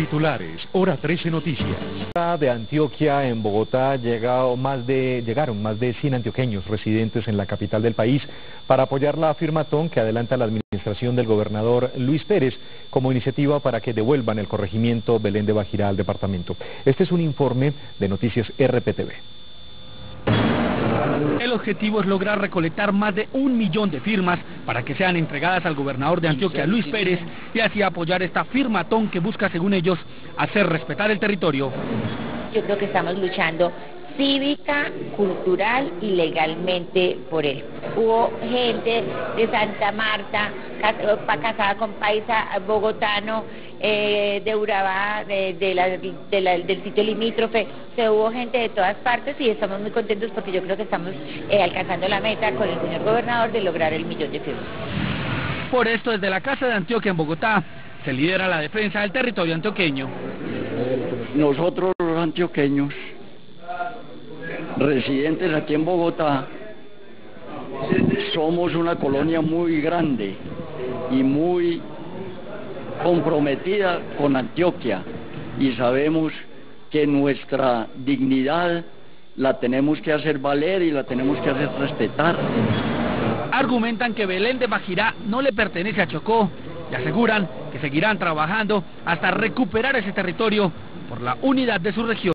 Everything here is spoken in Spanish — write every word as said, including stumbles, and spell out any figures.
Titulares, Hora trece Noticias. De Antioquia, en Bogotá, llegado más de, llegaron más de cien antioqueños residentes en la capital del país para apoyar la afirmatón que adelanta la administración del gobernador Luis Pérez como iniciativa para que devuelvan el corregimiento Belén de Bajirá al departamento. Este es un informe de Noticias R P T V. El objetivo es lograr recolectar más de un millón de firmas para que sean entregadas al gobernador de Antioquia, Luis Pérez, y así apoyar esta firmatón que busca, según ellos, hacer respetar el territorio. Yo creo que estamos luchando cívica, cultural y legalmente por él. Hubo gente de Santa Marta, casada con paisa bogotano, eh, de Urabá, de, de la, de la, del sitio limítrofe. Se hubo gente de todas partes y estamos muy contentos porque yo creo que estamos eh, alcanzando la meta con el señor gobernador de lograr el millón de firmas. Por esto, desde la Casa de Antioquia en Bogotá, se lidera la defensa del territorio antioqueño. Nosotros los antioqueños, residentes aquí en Bogotá, somos una colonia muy grande y muy comprometida con Antioquia, y sabemos que nuestra dignidad la tenemos que hacer valer y la tenemos que hacer respetar. Argumentan que Belén de Bajirá no le pertenece a Chocó y aseguran que seguirán trabajando hasta recuperar ese territorio por la unidad de su región.